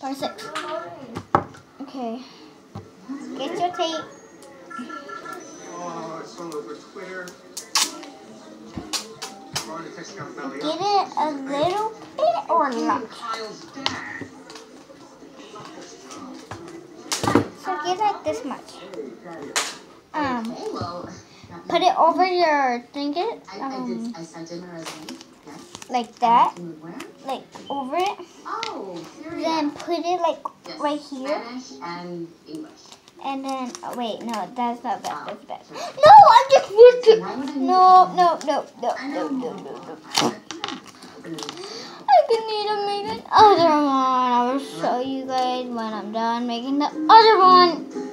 Part 6. Okay. Get your tape. Oh, it's all over Twitter. Get it a little bit or not? So get like this much. Put it over your trinket. I sent in a resume. Like that. Like over it. Oh, then put it like right here. Spanish and English. And then, oh wait, no, that's not bad. That's bad. No, I just ripped it. No. I can need to make another one. I will show you guys when I'm done making the other one.